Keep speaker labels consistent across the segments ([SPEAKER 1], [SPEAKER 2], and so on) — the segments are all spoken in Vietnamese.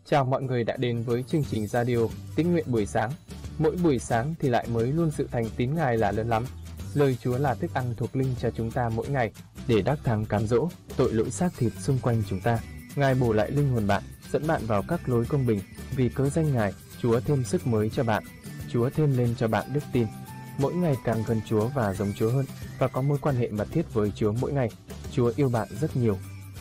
[SPEAKER 1] Chào mọi người đã đến với chương trình radio Tín nguyện buổi sáng. Mỗi buổi sáng thì lại mới luôn sự thành tín Ngài là lớn lắm. Lời Chúa là thức ăn thuộc linh cho chúng ta mỗi ngày để đắc thắng cám dỗ tội lỗi xác thịt xung quanh chúng ta. Ngài bổ lại linh hồn bạn, dẫn bạn vào các lối công bình. Vì cớ danh Ngài, Chúa thêm sức mới cho bạn. Chúa thêm lên cho bạn đức tin. Mỗi ngày càng gần Chúa và giống Chúa hơn và có mối quan hệ mật thiết với Chúa mỗi ngày. Chúa yêu bạn rất nhiều.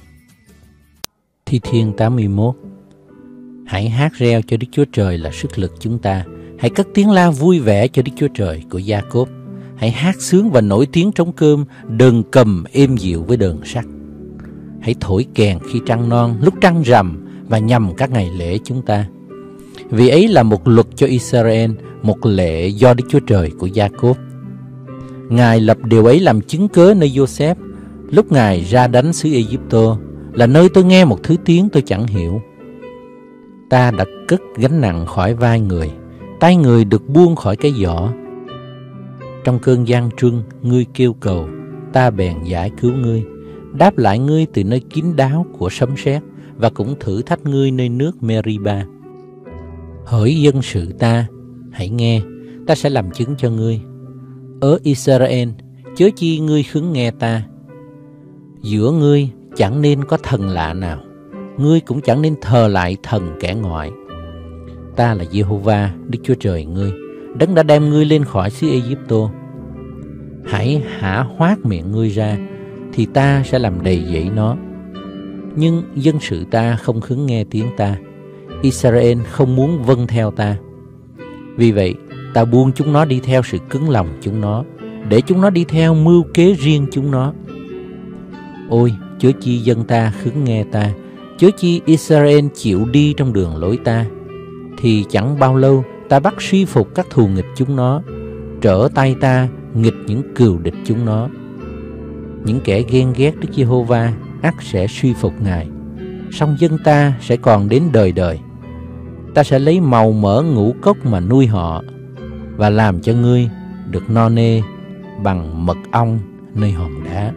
[SPEAKER 2] Thi Thiên 81. Hãy hát reo cho Đức Chúa Trời là sức lực chúng ta. Hãy cất tiếng la vui vẻ cho Đức Chúa Trời của Gia-cốp. Hãy hát sướng và nổi tiếng trống cơm, đờn cầm êm dịu với đờn sắt. Hãy thổi kèn khi trăng non, lúc trăng rằm và nhằm các ngày lễ chúng ta. Vì ấy là một luật cho Israel, một lệ do Đức Chúa Trời của Gia-cốp. Ngài lập điều ấy làm chứng cớ nơi Giô-xép, lúc Ngài ra đánh xứ Ê-díp-tô, là nơi tôi nghe một thứ tiếng tôi chẳng hiểu. Ta đã cất gánh nặng khỏi vai người, tay người được buông khỏi cái giỏ. Trong cơn gian truân, ngươi kêu cầu, ta bèn giải cứu ngươi, đáp lại ngươi từ nơi kín đáo của sấm sét, và cũng thử thách ngươi nơi nước Meriba. Hỡi dân sự ta, hãy nghe, ta sẽ làm chứng cho ngươi. Ở Israel, chớ chi ngươi khứng nghe ta. Giữa ngươi chẳng nên có thần lạ nào, ngươi cũng chẳng nên thờ lại thần kẻ ngoại. Ta là Giê-hô-va, Đức Chúa Trời ngươi, Đấng đã đem ngươi lên khỏi xứ Ê-díp-tô. Hãy hả hoác miệng ngươi ra, thì ta sẽ làm đầy dẫy nó. Nhưng dân sự ta không khứng nghe tiếng ta, Israel không muốn vâng theo ta. Vì vậy, ta buông chúng nó đi theo sự cứng lòng chúng nó, để chúng nó đi theo mưu kế riêng chúng nó. Ôi, chớ chi dân ta khứng nghe ta, chớ chi Israel chịu đi trong đường lối ta, thì chẳng bao lâu ta bắt suy phục các thù nghịch chúng nó, trở tay ta nghịch những cừu địch chúng nó. Những kẻ ghen ghét Đức Giê-hô-va ắt sẽ suy phục Ngài, song dân ta sẽ còn đến đời đời. Ta sẽ lấy màu mỡ ngũ cốc mà nuôi họ, và làm cho ngươi được no nê bằng mật ong nơi hòn đá.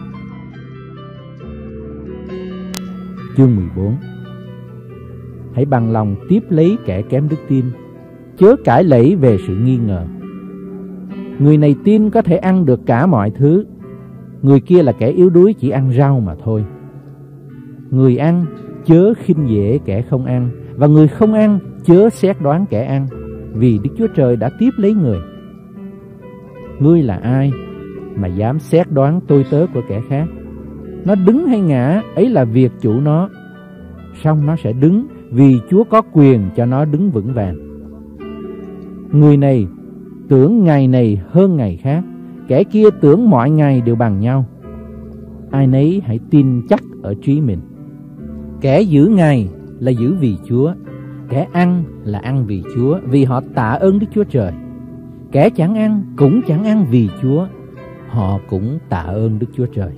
[SPEAKER 2] Chương 14. Hãy bằng lòng tiếp lấy kẻ kém đức tin, chớ cãi lẫy về sự nghi ngờ. Người này tin có thể ăn được cả mọi thứ, người kia là kẻ yếu đuối chỉ ăn rau mà thôi. Người ăn chớ khinh dễ kẻ không ăn, và người không ăn chớ xét đoán kẻ ăn, vì Đức Chúa Trời đã tiếp lấy người. Ngươi là ai mà dám xét đoán tôi tớ của kẻ khác? Nó đứng hay ngã, ấy là việc chủ nó. Song nó sẽ đứng, vì Chúa có quyền cho nó đứng vững vàng. Người này tưởng ngày này hơn ngày khác, kẻ kia tưởng mọi ngày đều bằng nhau. Ai nấy hãy tin chắc ở trí mình. Kẻ giữ ngày là giữ vì Chúa, kẻ ăn là ăn vì Chúa, vì họ tạ ơn Đức Chúa Trời. Kẻ chẳng ăn cũng chẳng ăn vì Chúa, họ cũng tạ ơn Đức Chúa Trời.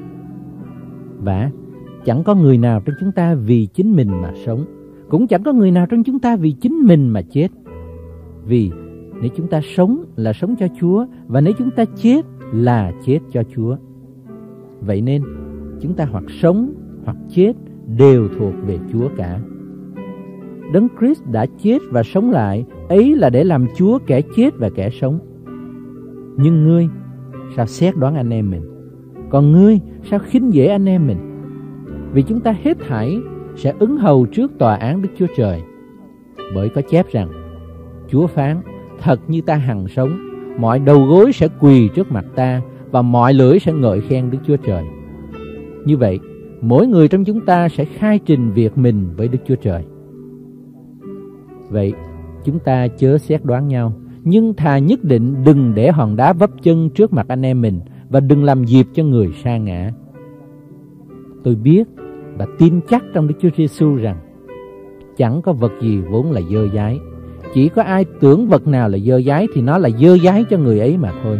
[SPEAKER 2] Và chẳng có người nào trong chúng ta vì chính mình mà sống, cũng chẳng có người nào trong chúng ta vì chính mình mà chết. Vì nếu chúng ta sống là sống cho Chúa, và nếu chúng ta chết là chết cho Chúa. Vậy nên chúng ta hoặc sống hoặc chết đều thuộc về Chúa cả. Đấng Christ đã chết và sống lại, ấy là để làm Chúa kẻ chết và kẻ sống. Nhưng ngươi sao xét đoán anh em mình? Còn ngươi sao khinh dễ anh em mình? Vì chúng ta hết thảy sẽ ứng hầu trước tòa án Đức Chúa Trời. Bởi có chép rằng, Chúa phán, thật như ta hằng sống, mọi đầu gối sẽ quỳ trước mặt ta, và mọi lưỡi sẽ ngợi khen Đức Chúa Trời. Như vậy, mỗi người trong chúng ta sẽ khai trình việc mình với Đức Chúa Trời. Vậy, chúng ta chớ xét đoán nhau, nhưng thà nhất định đừng để hòn đá vấp chân trước mặt anh em mình, và đừng làm dịp cho người sa ngã. Tôi biết và tin chắc trong Đức Chúa Giêsu rằng chẳng có vật gì vốn là dơ dái. Chỉ có ai tưởng vật nào là dơ dái thì nó là dơ dái cho người ấy mà thôi.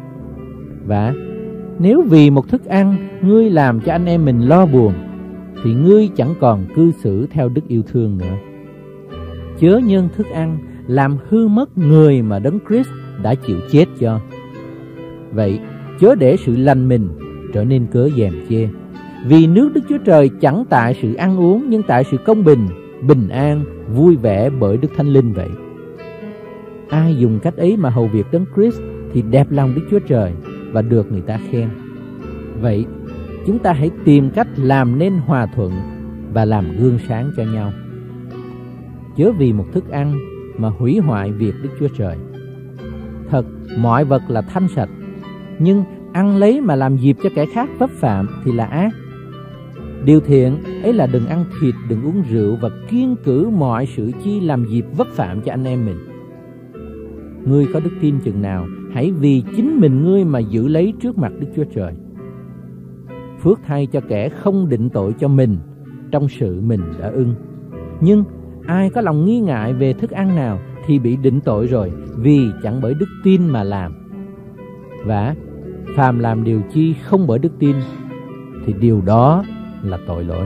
[SPEAKER 2] Và nếu vì một thức ăn ngươi làm cho anh em mình lo buồn, thì ngươi chẳng còn cư xử theo đức yêu thương nữa. Chớ nhân thức ăn làm hư mất người mà Đấng Christ đã chịu chết cho. Vậy chớ để sự lành mình trở nên cớ gièm chê. Vì nước Đức Chúa Trời chẳng tại sự ăn uống, nhưng tại sự công bình, bình an, vui vẻ bởi Đức Thánh Linh vậy. Ai dùng cách ấy mà hầu việc Đấng Christ thì đẹp lòng Đức Chúa Trời và được người ta khen. Vậy, chúng ta hãy tìm cách làm nên hòa thuận và làm gương sáng cho nhau. Chớ vì một thức ăn mà hủy hoại việc Đức Chúa Trời. Thật, mọi vật là thanh sạch, nhưng ăn lấy mà làm dịp cho kẻ khác vấp phạm thì là ác. Điều thiện ấy là đừng ăn thịt, đừng uống rượu và kiêng cữ mọi sự chi làm dịp vấp phạm cho anh em mình. Ngươi có đức tin chừng nào, hãy vì chính mình ngươi mà giữ lấy trước mặt Đức Chúa Trời. Phước thay cho kẻ không định tội cho mình trong sự mình đã ưng. Nhưng ai có lòng nghi ngại về thức ăn nào thì bị định tội rồi, vì chẳng bởi đức tin mà làm. Và phàm làm điều chi không bởi đức tin thì điều đó là tội lỗi.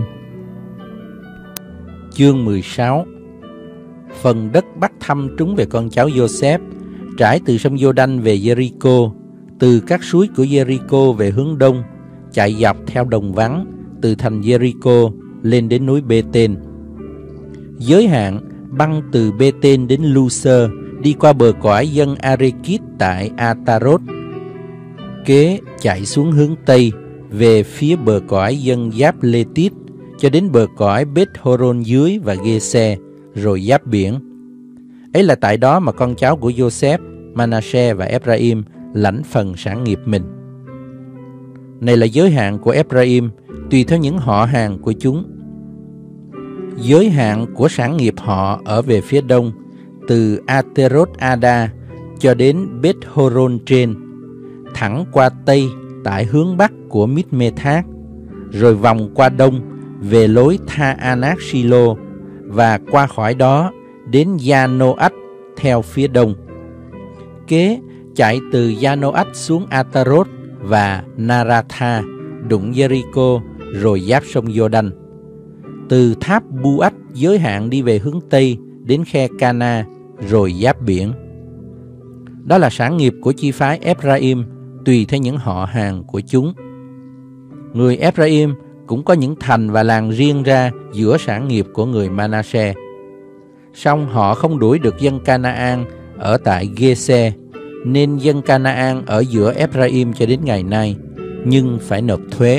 [SPEAKER 3] Chương 16. Phần đất Bắc thăm trúng về con cháu Giô-xép, trải từ sông Giô-đanh về Giê-ri-cô, từ các suối của Giê-ri-cô về hướng đông, chạy dọc theo đồng vắng, từ thành Giê-ri-cô lên đến núi Bê-tên. Giới hạn băng từ Bê-tên đến Lu-sơ, đi qua bờ cõi dân A-rê-kít tại A-ta-rốt. Kế chạy xuống hướng Tây, về phía bờ cõi dân Giáp-lê-tít, cho đến bờ cõi Bết-hô-rôn dưới và Ghê-xe, rồi giáp biển. Ấy là tại đó mà con cháu của Giô-xép, Ma-na-se và Ép-ra-im lãnh phần sản nghiệp mình. Này là giới hạn của Ép-ra-im, tùy theo những họ hàng của chúng. Giới hạn của sản nghiệp họ ở về phía đông, từ A-tê-rốt-a-đa cho đến Bết-hô-rôn trên, thẳng qua Tây tại hướng Bắc của Mít-mê-thác, rồi vòng qua Đông về lối Tha-a-nát-si-lô và qua khỏi đó đến Gia-nô-ách theo phía Đông. Kế chạy từ Gia-nô-ách xuống A-ta-rốt và Na-ra-tha, đụng Giê-ri-cô rồi giáp sông Giô-đanh. Từ tháp Bu-ách giới hạn đi về hướng Tây đến khe Ca-na rồi giáp biển. Đó là sản nghiệp của chi phái Ép-ra-im tùy theo những họ hàng của chúng. Người Ép-ra-im cũng có những thành và làng riêng ra giữa sản nghiệp của người Ma-na-se. Song họ không đuổi được dân Ca-na-an ở tại Ghê-xe, nên dân Ca-na-an ở giữa Ép-ra-im cho đến ngày nay, nhưng phải nộp thuế.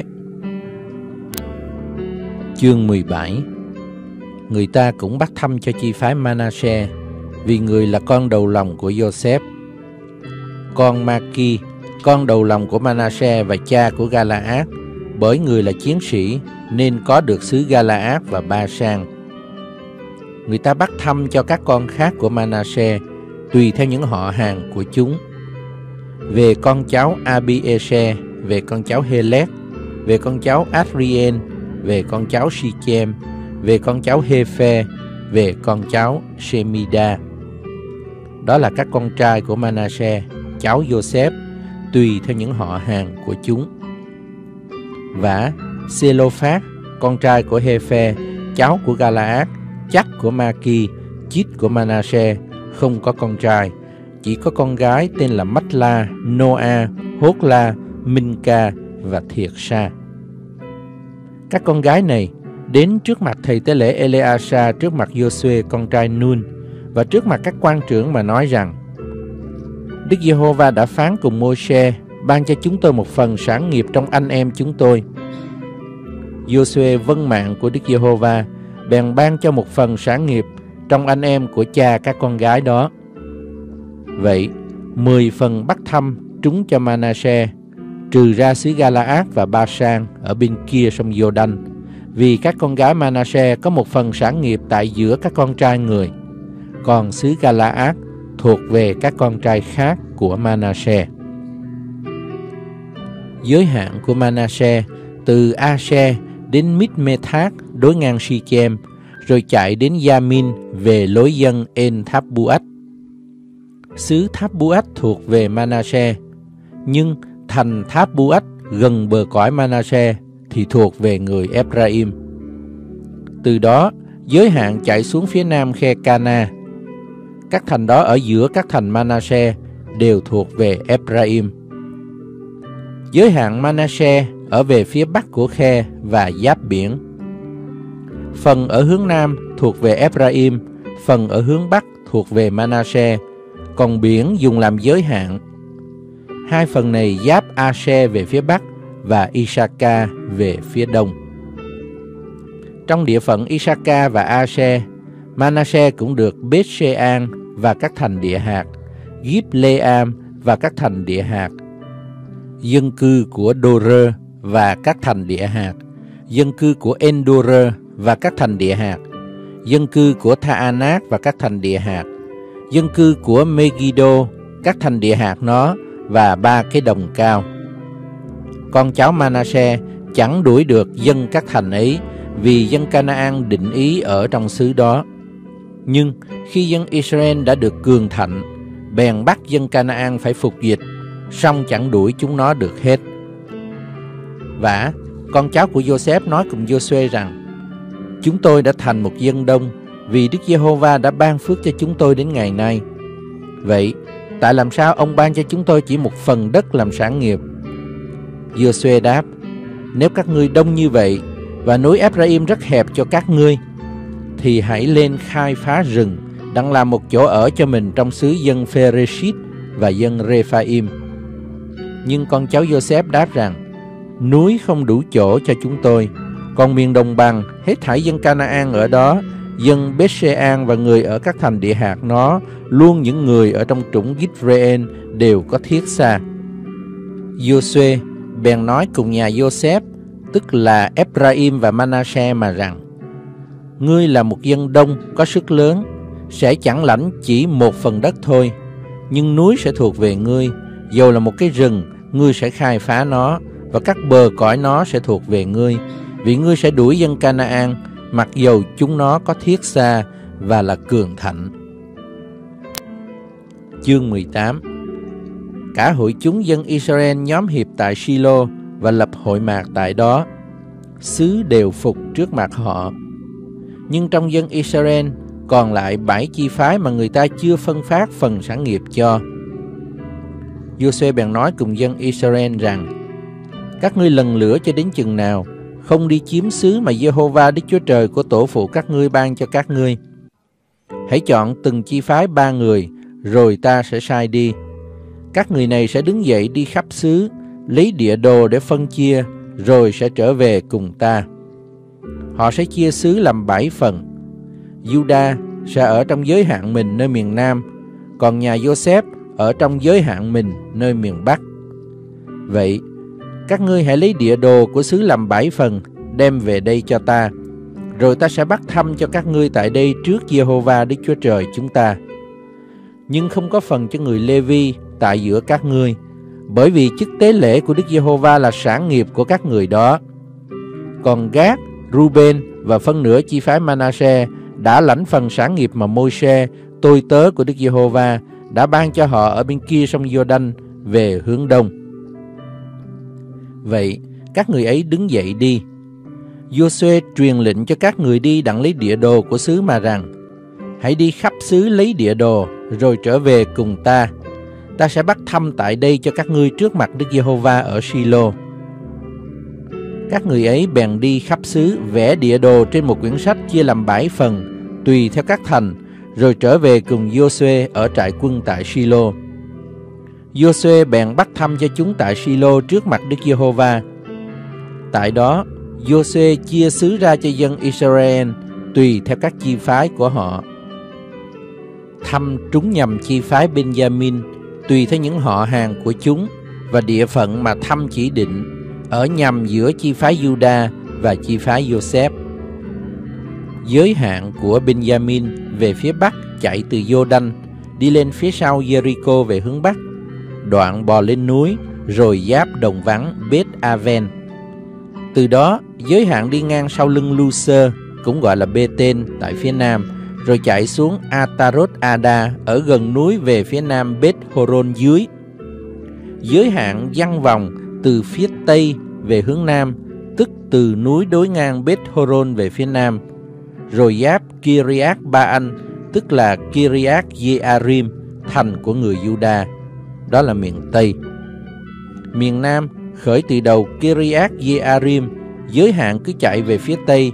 [SPEAKER 3] Chương 17. Người ta cũng bắt thăm cho chi phái Ma-na-se, vì người là con đầu lòng của Giô-xép. Con Ma-ki, con đầu lòng của Ma-na-se và cha của Ga-la-át, bởi người là chiến sĩ nên có được xứ Ga-la-át và Ba-sang. Người ta bắt thăm cho các con khác của Ma-na-se tùy theo những họ hàng của chúng. Về con cháu Abi-ê-se, về con cháu Hê-lét, về con cháu Át-ri-en, về con cháu Si-chem, về con cháu Hê-phê, về con cháu Shê-mi-đa. Đó là các con trai của Ma-na-se, cháu Giô-xép, tùy theo những họ hàng của chúng. Và Sê-lô-phát, con trai của Hê-phê, cháu của Ga-la-át, chắc của Ma-ki, chít của Ma-na-se, không có con trai, chỉ có con gái tên là Mách-la, Nô-a, Hốt-la, Minh-ca và Thiệt-sa. Các con gái này đến trước mặt thầy tế lễ Ê-lê-a-sa, trước mặt Giô-suê con trai Nun và trước mặt các quan trưởng mà nói rằng: Đức Giê-hô-va đã phán cùng Môi-se, ban cho chúng tôi một phần sản nghiệp trong anh em chúng tôi. Giô-suê vâng mạng của Đức Giê-hô-va, bèn ban cho một phần sản nghiệp trong anh em của cha các con gái đó. Vậy 10 phần bắt thăm trúng cho Ma-na-se, trừ ra xứ Ga-la-át và Ba-sang ở bên kia sông Giô-đanh, vì các con gái Ma-na-se có một phần sản nghiệp tại giữa các con trai người, còn xứ Ga-la-át thuộc về các con trai khác của Ma-na-se. Giới hạn của Ma-na-se từ A-se đến Mít-mê-thác đối ngang Si-chem, rồi chạy đến Gia-min về lối dân En-tháp-bu-ách. Xứ Tháp-bu-ách thuộc về Ma-na-se, nhưng thành Tháp-bu-ách gần bờ cõi Ma-na-se thì thuộc về người Ép-ra-im. Từ đó giới hạn chạy xuống phía nam khe Ca-na. Các thành đó ở giữa các thành Ma-na-se đều thuộc về Ép-ra-im. Giới hạn Ma-na-se ở về phía bắc của khe và giáp biển. Phần ở hướng nam thuộc về Ephraim, phần ở hướng bắc thuộc về Manasseh, còn biển dùng làm giới hạn. Hai phần này giáp Asher về phía bắc và Isaka về phía đông. Trong địa phận Isaka và Asher, Manasseh cũng được Beth-shean và các thành địa hạt, Gib-leam và các thành địa hạt, dân cư của Dor và các thành địa hạt, dân cư của Endor và các thành địa hạt, dân cư của Tha-anát và các thành địa hạt, dân cư của Megiddo, các thành địa hạt nó và 3 cái đồng cao. Con cháu Manasseh chẳng đuổi được dân các thành ấy, vì dân Canaan định ý ở trong xứ đó. Nhưng khi dân Israel đã được cường thạnh, bèn bắt dân Canaan phải phục dịch, song chẳng đuổi chúng nó được hết. Vả, con cháu của Joseph nói cùng Giô-suê rằng: chúng tôi đã thành một dân đông, vì Đức Giê-hô-va đã ban phước cho chúng tôi đến ngày nay. Vậy, tại làm sao ông ban cho chúng tôi chỉ một phần đất làm sản nghiệp? Giô-suê đáp: nếu các ngươi đông như vậy, và núi Ephraim rất hẹp cho các ngươi, thì hãy lên khai phá rừng, đặng làm một chỗ ở cho mình trong xứ dân Phereshit và dân Rephaim. Nhưng con cháu Joseph đáp rằng: núi không đủ chỗ cho chúng tôi, còn miền đồng bằng, hết thảy dân Canaan ở đó, dân Beth-shean và người ở các thành địa hạt nó, luôn những người ở trong trũng Gitreên đều có thiết xa. Giô-suê bèn nói cùng nhà Joseph, tức là Ephraim và Manasseh mà rằng: ngươi là một dân đông có sức lớn, sẽ chẳng lãnh chỉ một phần đất thôi, nhưng núi sẽ thuộc về ngươi, dầu là một cái rừng, ngươi sẽ khai phá nó, và các bờ cõi nó sẽ thuộc về ngươi, vì ngươi sẽ đuổi dân Canaan, mặc dầu chúng nó có thiết xa và là cường thạnh. Chương 18. Cả hội chúng dân Israel nhóm hiệp tại Silo và lập hội mạc tại đó. Xứ đều phục trước mặt họ. Nhưng trong dân Israel còn lại 7 chi phái mà người ta chưa phân phát phần sản nghiệp cho. Giô-suê bèn nói cùng dân Israel rằng: các ngươi lần lữa cho đến chừng nào, không đi chiếm xứ mà Giê-hô-va Đức Chúa Trời của tổ phụ các ngươi ban cho các ngươi. Hãy chọn từng chi phái 3 người, rồi ta sẽ sai đi. Các người này sẽ đứng dậy đi khắp xứ, lấy địa đồ để phân chia, rồi sẽ trở về cùng ta. Họ sẽ chia xứ làm 7 phần. Juda sẽ ở trong giới hạn mình nơi miền Nam, còn nhà Joseph ở trong giới hạn mình nơi miền Bắc. Vậy, các ngươi hãy lấy địa đồ của xứ làm 7 phần, đem về đây cho ta, rồi ta sẽ bắt thăm cho các ngươi tại đây trước Giê-hô-va Đức Chúa Trời chúng ta. Nhưng không có phần cho người Lê-vi tại giữa các ngươi, bởi vì chức tế lễ của Đức Giê-hô-va là sản nghiệp của các người đó. Còn Gát, Ruben và phân nửa chi phái Manasseh đã lãnh phần sản nghiệp mà Môi-se, tôi tớ của Đức Giê-hô-va, đã ban cho họ ở bên kia sông Giô-đanh về hướng đông. Vậy, các người ấy đứng dậy đi. Giô-suê truyền lệnh cho các người đi đặng lấy địa đồ của xứ mà rằng: hãy đi khắp xứ lấy địa đồ, rồi trở về cùng ta. Ta sẽ bắt thăm tại đây cho các ngươi trước mặt Đức Giê-hô-va ở Silo. Các người ấy bèn đi khắp xứ, vẽ địa đồ trên một quyển sách chia làm 7 phần, tùy theo các thành, rồi trở về cùng Giô-suê ở trại quân tại Silo. Giô-suê bèn bắt thăm cho chúng tại Silo trước mặt Đức Giê-hô-va. Tại đó, Giô-suê chia xứ ra cho dân Israel tùy theo các chi phái của họ. Thăm trúng nhằm chi phái Benjamin tùy theo những họ hàng của chúng, và địa phận mà thăm chỉ định ở nhằm giữa chi phái Juda và chi phái Joseph. Giới hạn của Benjamin về phía bắc chạy từ Giô-đanh, đi lên phía sau Jericho về hướng bắc, đoạn bò lên núi, rồi giáp đồng vắng Beth-aven. Từ đó, giới hạn đi ngang sau lưng Lu-sơ, cũng gọi là Bê-tên tại phía nam, rồi chạy xuống Atarot-ada ở gần núi về phía nam Beth-horon dưới. Giới hạn giăng vòng từ phía tây về hướng nam, tức từ núi đối ngang Beth-horon về phía nam, rồi giáp Kiriath-ba-an, tức là Kiriath-jearim, thành của người Juda, đó là miền tây. Miền nam khởi từ đầu Kiriath-jearim, giới hạn cứ chạy về phía tây,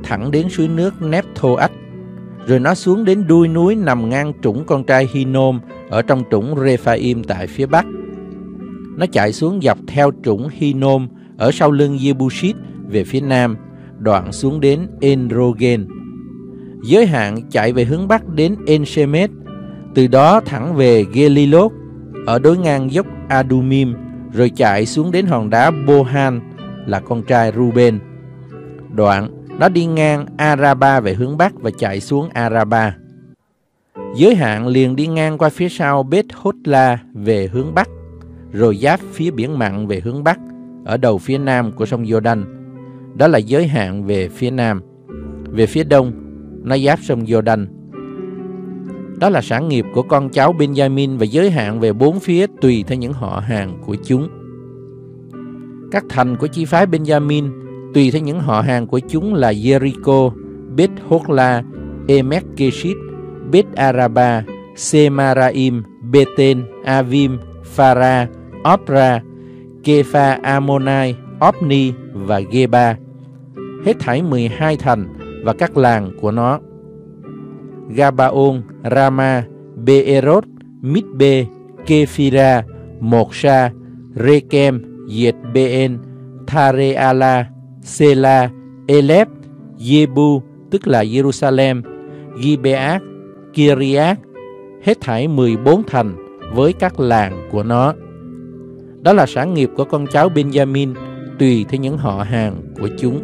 [SPEAKER 3] thẳng đến suối nước Nephtoach, rồi nó xuống đến đuôi núi nằm ngang trũng con trai Hinnom ở trong trũng Rephaim tại phía bắc. Nó chạy xuống dọc theo trũng Hinnom ở sau lưng Jebusít về phía nam, đoạn xuống đến En-Rogen. Giới hạn chạy về hướng bắc đến En-Shemet, từ đó thẳng về Gelilot ở đối ngang dốc Adumim, rồi chạy xuống đến hòn đá Bohan là con trai Ruben. Đoạn nó đi ngang Araba về hướng bắc và chạy xuống Araba. Giới hạn liền đi ngang qua phía sau Beth-Hotla về hướng bắc, rồi giáp phía biển mặn về hướng bắc ở đầu phía nam của sông Giô-đanh. Đó là giới hạn về phía nam. Về phía đông, nó giáp sông Giô-đanh. Đó là sản nghiệp của con cháu Benjamin và giới hạn về bốn phía tùy theo những họ hàng của chúng. Các thành của chi phái Benjamin tùy theo những họ hàng của chúng là Jericho, Beth-Hogla, Emek-Keshit, Beth-Araba, Semaraim, Beten, Avim, Phara, Opra, Kepha Ammonai, Opni và Geba. Hết thảy 12 thành và các làng của nó: Gabaon, Rama, Beerot, Mitbe, Kephira, Moksha, Rekem, Yet-Been, Thareala, Sela, Elep, Jebu tức là Jerusalem, Gibeath, Kiriath. Hết thảy 14 thành với các làng của nó. Đó là sản nghiệp của con cháu Benjamin tùy theo những họ hàng của chúng.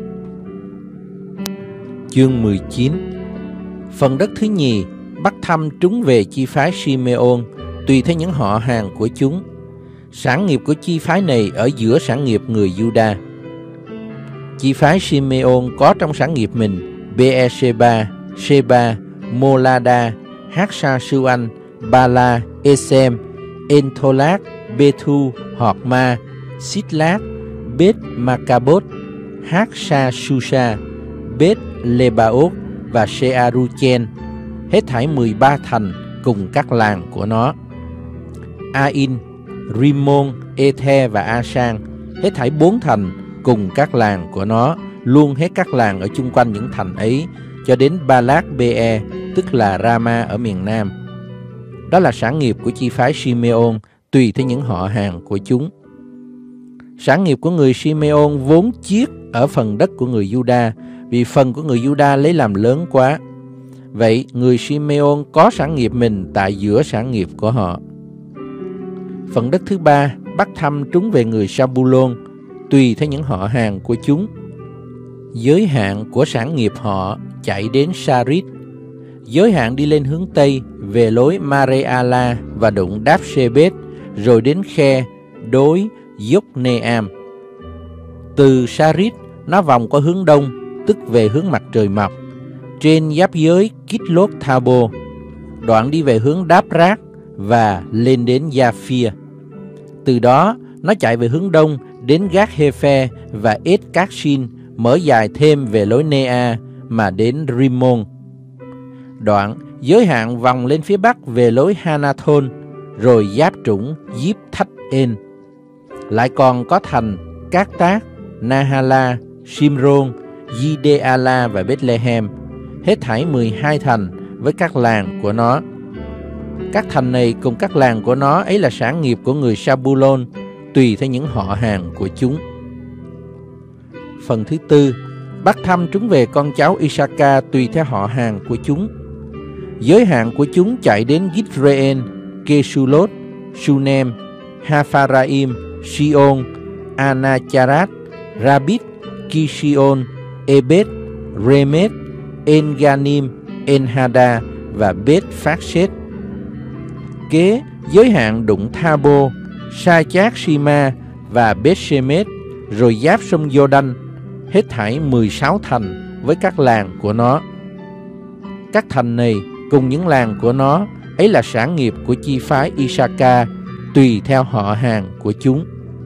[SPEAKER 3] Chương 19. Phần đất thứ nhì bắt thăm trúng về chi phái Simeon tùy theo những họ hàng của chúng. Sản nghiệp của chi phái này ở giữa sản nghiệp người Juda. Chi phái Simeon có trong sản nghiệp mình Beersheba, Sheba, Molada, Hatsa-suan, Bala, Esem, Entholat, Bethu, Horma, Sitlat, Beth-Makabot, Hatsa-susha, Beth-Lebaot và Shearuchen. Hết thảy 13 thành cùng các làng của nó. Ain, Rimmon, Ethe và Asan. Hết thảy 4 thành cùng các làng của nó, luôn hết các làng ở chung quanh những thành ấy, cho đến Balat-Be, tức là Rama ở miền Nam. Đó là sản nghiệp của chi phái Simeon tùy theo những họ hàng của chúng. Sản nghiệp của người Simeon vốn chiết ở phần đất của người Juda, vì phần của người Juda lấy làm lớn quá. Vậy người Simeon có sản nghiệp mình tại giữa sản nghiệp của họ. Phần đất thứ ba bắt thăm trúng về người Sabulon tùy theo những họ hàng của chúng. Giới hạn của sản nghiệp họ chạy đến Sarit. Giới hạn đi lên hướng Tây về lối Mareala và đụng Đáp-Shebet, rồi đến khe đối Yokneam. Từ Sarit, nó vòng qua hướng đông, tức về hướng mặt trời mọc, trên giáp giới Kitlot-Thabo, đoạn đi về hướng Đáp-Rác và lên đến Gia-phia. Từ đó, nó chạy về hướng đông đến Gác-Hephe và Et-Cát-Sin, mở dài thêm về lối Nea mà đến Rimmon. Đoạn giới hạn vòng lên phía bắc về lối Hanathon, rồi giáp trũng Yip-Thách-En. Lại còn có thành Cát Tác, Nahala, Simron, Gideala và Bethlehem. Hết thảy 12 thành với các làng của nó. Các thành này cùng các làng của nó ấy là sản nghiệp của người Sabulon tùy theo những họ hàng của chúng. Phần thứ tư bắt thăm trúng về con cháu Isaka tùy theo họ hàng của chúng. Giới hạn của chúng chạy đến Gitreên, Kesulot, Sunem, Hapharaim, Sion, Anacharat, Rabit, Kishion, Ebed, Remet, Enganim, Enhada và Bet-Phát-Sết. Kế giới hạn đụng Thabo, Sa-Chát-Shima và Bet-Shemet, rồi giáp sông Giô-đanh. Hết thảy 16 thành với các làng của nó. Các thành này cùng những làng của nó ấy là sản nghiệp của chi phái Isaka tùy theo họ hàng của chúng.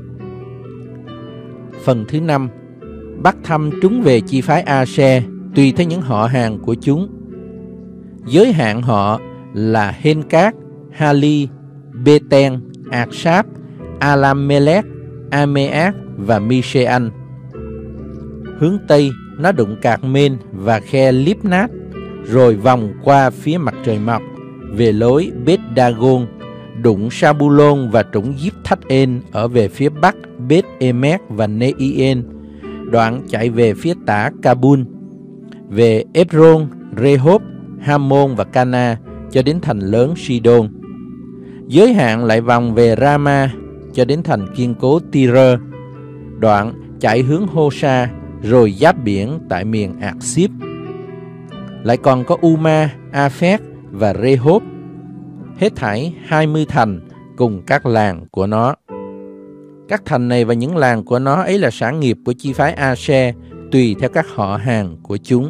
[SPEAKER 3] Phần thứ năm bắt thăm trúng về chi phái A-se tùy theo những họ hàng của chúng. Giới hạn họ là Hencát, Hali, Beten, Aksap, Alamelech, Ameak và Misean. Hướng Tây nó đụng Cạc Mên và khe Libnat, rồi vòng qua phía mặt trời mọc về lối Beth Dagon, đụng Sabulon và trũng Giphthát-en ở về phía bắc Beth Emek và Neien, đoạn chạy về phía tả Kabul, về Ebron, Rehob, Hamon và Cana cho đến thành lớn Sidon. Giới hạn lại vòng về Rama cho đến thành kiên cố Tyre, đoạn chạy hướng Hosa rồi giáp biển tại miền Ạc-xíp. Lại còn có Uma, Aphek và Rehob, hết thảy 20 thành cùng các làng của nó. Các thành này và những làng của nó ấy là sản nghiệp của chi phái A-se tùy theo các họ hàng của chúng.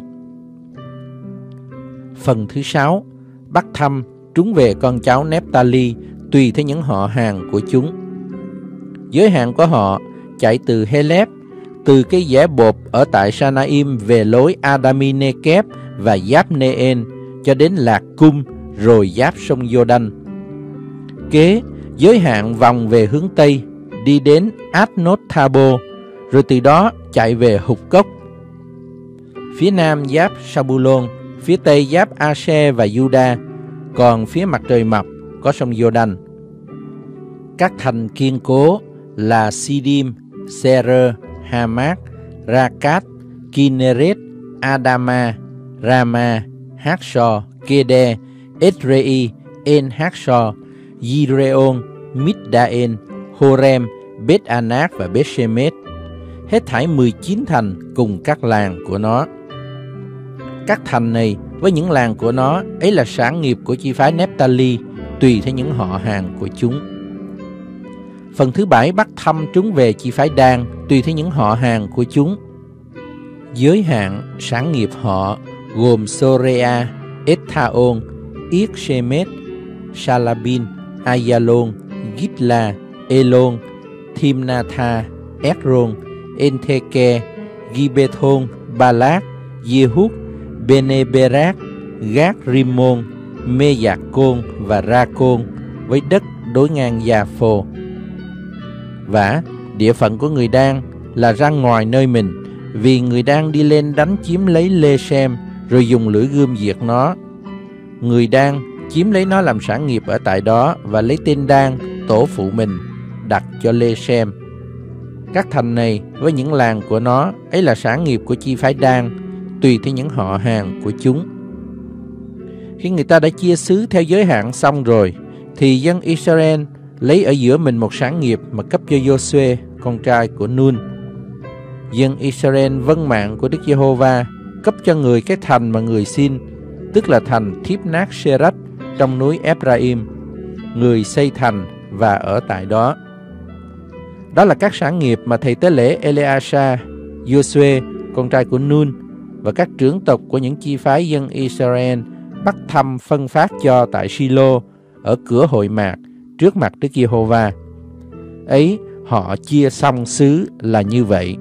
[SPEAKER 3] Phần thứ 6, Bắc thăm trúng về con cháu Nephtali tùy theo những họ hàng của chúng. Giới hạn của họ chạy từ Heleb, từ cây dẻ bột ở tại Sanaim về lối Adami-Nekeb và giáp Neen cho đến Lạc Cung, rồi giáp sông Giô-đanh. Kế giới hạn vòng về hướng Tây, đi đến Atnot-Thabo, rồi từ đó chạy về Hục Cốc. Phía Nam giáp Sabulon, phía Tây giáp Ase và Juda, còn phía mặt trời mọc có sông Giô-đanh. Các thành kiên cố là Sidim, Serer, Hamat, Rakat, Kinneret, Adama, Rama, Haksor, Kede, Edrei, En-Haksor, Gireon, Middaen, Horem, Bet-Anak và Bet-Shemet, hết thảy 19 thành cùng các làng của nó. Các thành này với những làng của nó ấy là sản nghiệp của chi phái Nephtali tùy theo những họ hàng của chúng. Phần thứ 7 Bắc thăm trúng về chi phái Đan tùy theo những họ hàng của chúng. Giới hạn sản nghiệp họ gồm Sorea, Ethaon, Yed-Shemet, Shalabin, Ayalon, Gitla, Elon, Thimnatha, Ekron, Entheke, Gibethon, Balak, Yehud, Beneberak, Gad-Rimmon, Meyakon và Rakon với đất đối ngang Gia-phô. Và địa phận của người Đan là ra ngoài nơi mình, vì người Đan đi lên đánh chiếm lấy Lê-sem rồi dùng lưỡi gươm diệt nó. Người Đan chiếm lấy nó làm sản nghiệp ở tại đó và lấy tên Đan, tổ phụ mình, đặt cho Lê-sem. Các thành này với những làng của nó ấy là sản nghiệp của chi phái Đan tùy theo những họ hàng của chúng. Khi người ta đã chia xứ theo giới hạn xong rồi, thì dân Israel lấy ở giữa mình một sản nghiệp mà cấp cho Giô-suê, con trai của Nun. Dân Israel vâng mạng của Đức Giê-hô-va, cấp cho người cái thành mà người xin, tức là thành Thiếp-nát-sê-rách trong núi Ephraim. Người xây thành và ở tại đó. Đó là các sản nghiệp mà thầy tế lễ Eleasa, Giô-suê, con trai của Nun, và các trưởng tộc của những chi phái dân Israel bắt thăm phân phát cho tại Silo ở cửa hội mạc trước mặt Đức Giê-hô-va. Ấy, họ chia xong xứ là như vậy.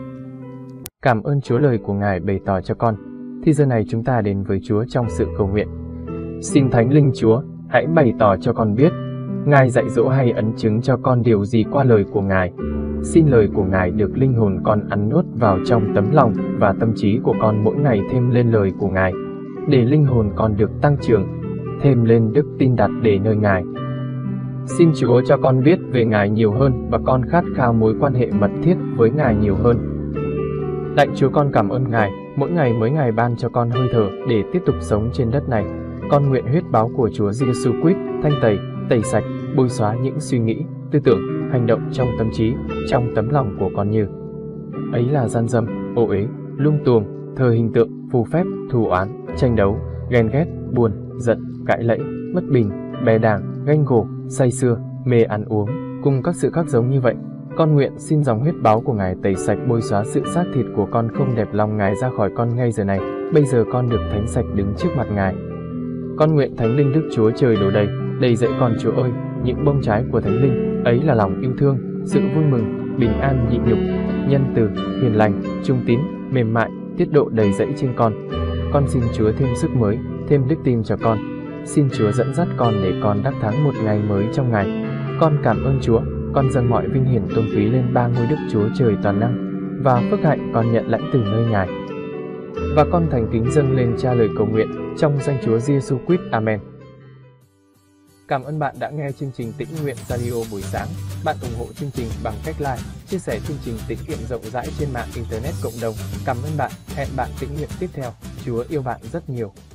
[SPEAKER 1] Cảm ơn Chúa lời của Ngài bày tỏ cho con. Thì giờ này chúng ta đến với Chúa trong sự cầu nguyện. Xin Thánh Linh Chúa, hãy bày tỏ cho con biết, Ngài dạy dỗ hay ấn chứng cho con điều gì qua lời của Ngài. Xin lời của Ngài được linh hồn con ăn nuốt vào trong tấm lòng và tâm trí của con mỗi ngày thêm lên lời của Ngài, để linh hồn con được tăng trưởng, thêm lên đức tin đặt để nơi Ngài. Xin Chúa cho con biết về Ngài nhiều hơn và con khát khao mối quan hệ mật thiết với Ngài nhiều hơn. Lạy Chúa, con cảm ơn Ngài, mỗi ngày ban cho con hơi thở để tiếp tục sống trên đất này. Con nguyện huyết báo của Chúa Giêsu Christ thanh tẩy sạch, bôi xóa những suy nghĩ, tư tưởng, hành động trong tâm trí, trong tấm lòng của con như ấy là gian dâm, ô uế, lung tuồng, thờ hình tượng, phù phép, thù oán, tranh đấu, ghen ghét, buồn, giận, cãi lẫy, bất bình, bè đảng, ganh gổ, say sưa, mê ăn uống, cùng các sự khác giống như vậy. Con nguyện xin dòng huyết báo của Ngài tẩy sạch, bôi xóa sự xác thịt của con không đẹp lòng Ngài ra khỏi con ngay giờ này. Bây giờ con được thánh sạch đứng trước mặt Ngài. Con nguyện Thánh Linh Đức Chúa Trời đổ đầy dẫy con Chúa ơi, những bông trái của Thánh Linh ấy là lòng yêu thương, sự vui mừng, bình an, nhịn nhục, nhân từ, hiền lành, trung tín, mềm mại, tiết độ đầy dẫy trên con. Con xin Chúa thêm sức mới, thêm đức tin cho con. Xin Chúa dẫn dắt con để con đắc thắng một ngày mới trong Ngài. Con cảm ơn Chúa. Con dâng mọi vinh hiển tôn quý lên ba ngôi Đức Chúa Trời toàn năng, và phước hạnh con nhận lãnh từ nơi Ngài. Và con thành kính dâng lên Cha lời cầu nguyện trong danh Chúa Giêsu Christ. Amen. Cảm ơn bạn đã nghe chương trình Tĩnh Nguyện Radio buổi sáng. Bạn ủng hộ chương trình bằng cách like, chia sẻ chương trình tĩnh nguyện rộng rãi trên mạng Internet cộng đồng. Cảm ơn bạn. Hẹn bạn tĩnh nguyện tiếp theo. Chúa yêu bạn rất nhiều.